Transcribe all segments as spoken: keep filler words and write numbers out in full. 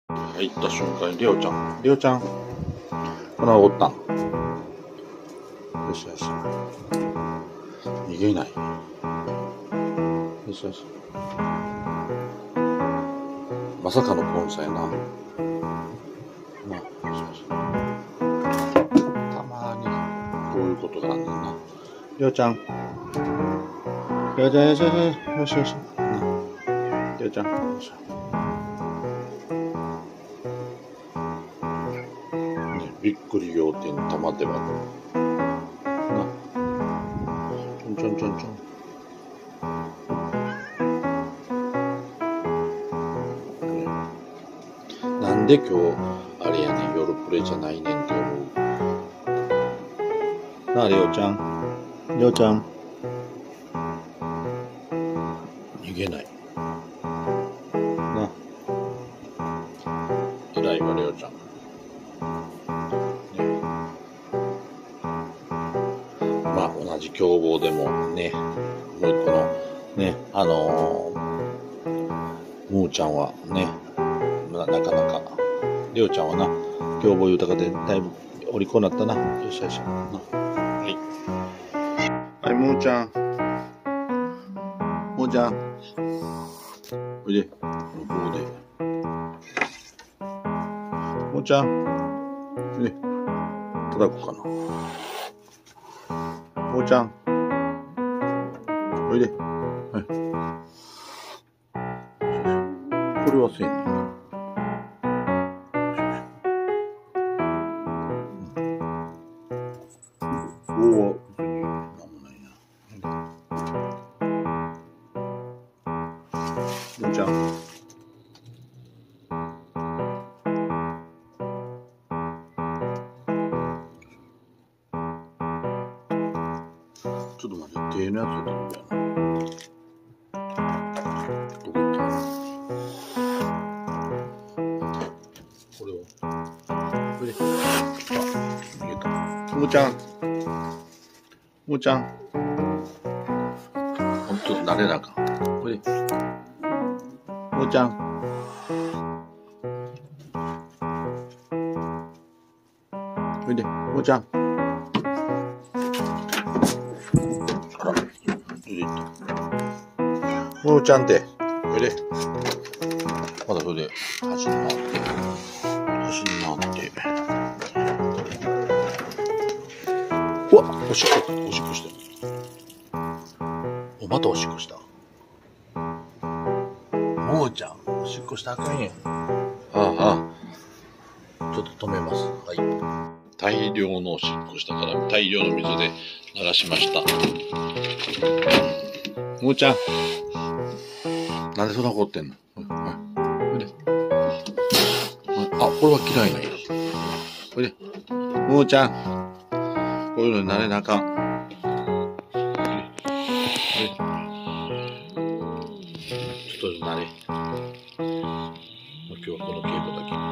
入った瞬間にりょうちゃん、りょうちゃん、これおったん。よしよし。逃げない。よしよし。まさかのポンサやな。な、よしよし。たまにこういうことがあんねんな。りょうちゃん。りょうちゃん、よしよしよしよし。りょうちゃん、よいしょ。びっくり仰天玉手箱な、ちょんちょんちょんちょん、ね、なんで今日あれやねん、夜プレじゃないねんって思うなあ。りょうちゃん、りょうちゃん、逃げないな、偉いわりょうちゃん。まあ同じ凶暴でもね、もう一個のね、あのー、むーちゃんはね、な, なかなか、りょうちゃんはな、凶暴豊かでだいぶお利口になったな。よしよし。はい。はい、むーちゃん。むーちゃん。おいで。向こうで。むーちゃん。おいで。叩こうかな。むーちゃん。おいで。はい。これはせんねん。おお、別になんもないな。むーちゃん。ちょっと待って、手のやつやったらいいやな。どこ行った？これを。これで。あ、逃げた。むーちゃん。むーちゃん。ほんと、慣れなあかん。これで。むーちゃん。これで。むーちゃん。あら、出ていった。むーちゃんって、これで。まだそれで、走り回って、走り回って。うわ、おしっこ、おしっこした。お、またおしっこした。もーちゃん、おしっこしたらあかんやん。ああ、ちょっと止めます。はい。大量のおしっこしたから、大量の水で流しました。もーちゃん、なんでそんな怒ってんの？はい。で。あ、これは嫌いなんや。これで。もーちゃん、こういうのになれなあかん。ちょっと慣れ。今日はこの稽古だけ。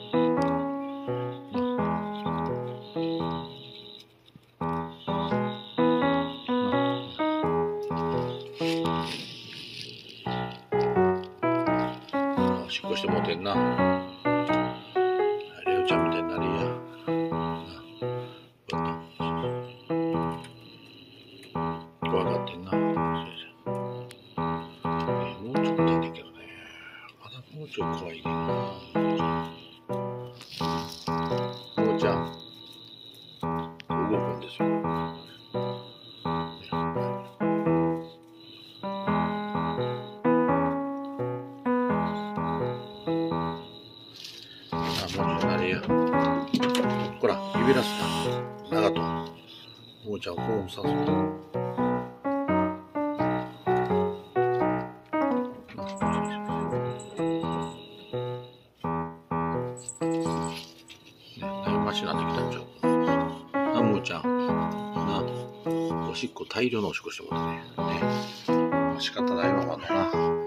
おしっこしてもうてんな。りょうちゃんみたいになれや。怖がってんな。もうちょっといいんだけどね。まだもうちょい怖いねんな。もーちゃん。動くんですよ。あ、もうちょいなれや。ほら、指出すな。長と。もーちゃんをこうさす。マシになってきたんちゃう。な、むーちゃん。な、おしっこ、大量のおしっこしてもらってね。ね。仕方ないままだな。